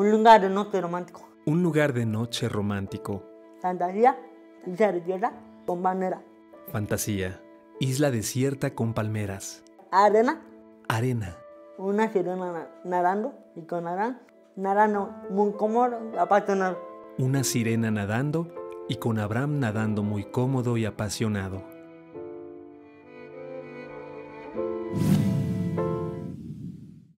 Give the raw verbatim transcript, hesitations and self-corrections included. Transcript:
Un lugar de noche romántico. Un lugar de noche romántico. Fantasía, isla desierta con bandera. Fantasía, isla desierta con palmeras. Arena, Arena, una sirena na- nadando y con Adán nadando muy cómodo y apasionado. una sirena nadando y con Abraham nadando muy cómodo y apasionado.